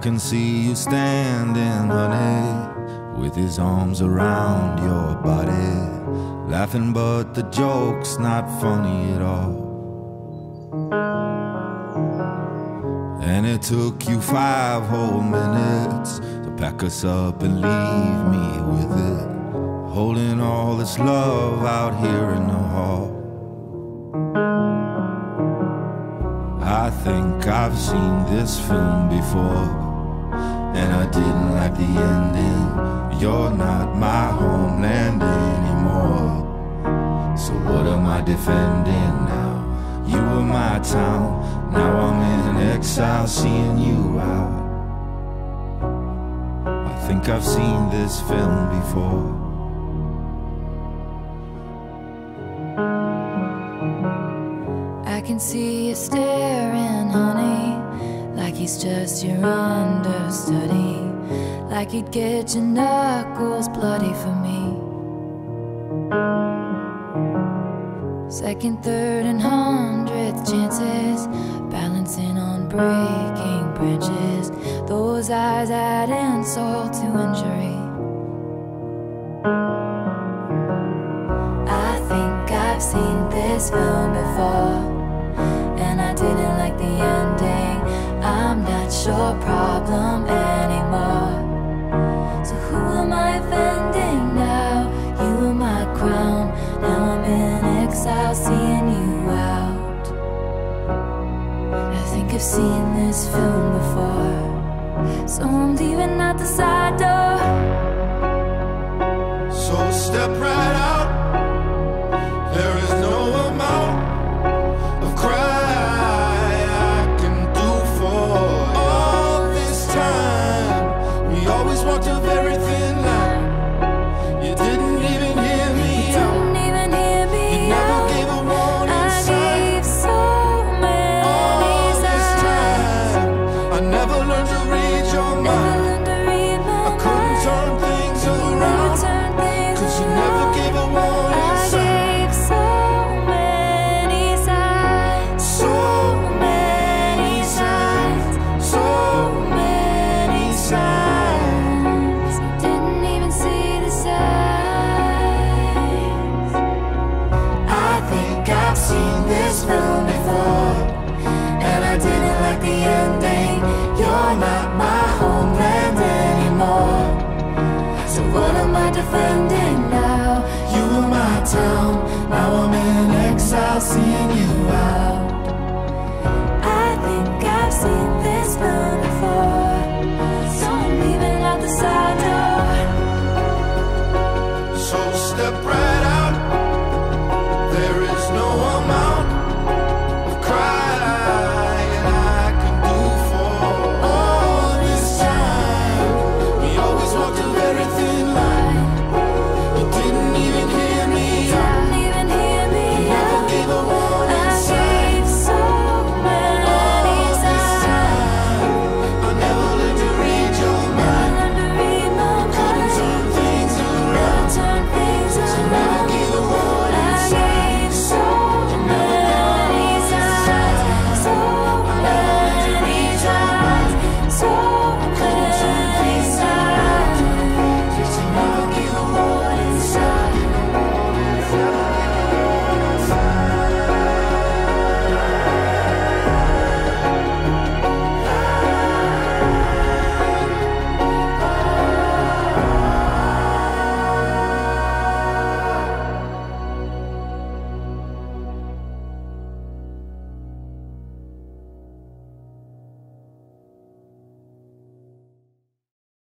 can see you standing, honey, with his arms around your body, laughing but the joke's not funny at all. And it took you 5 whole minutes to pack us up and leave me with it, holding all this love out here in the hall. I think I've seen this film before, and I didn't like the ending. You're not my homeland anymore, so what am I defending now? You were my town, now I'm in exile seeing you out. I think I've seen this film before. I can see you staring, honey, like he's just your understudy, like he'd get your knuckles bloody for me. Second, third, and 100th chances, balancing on breaking branches. Those eyes add insult to injury. I think I've seen this film before, and I didn't like the ending. I'm not your problem anymore, so who am I offending now? You were my crown, now I'm in exile seeing you out. I think I've seen this film before, so I'm leaving out the side door. So step right out.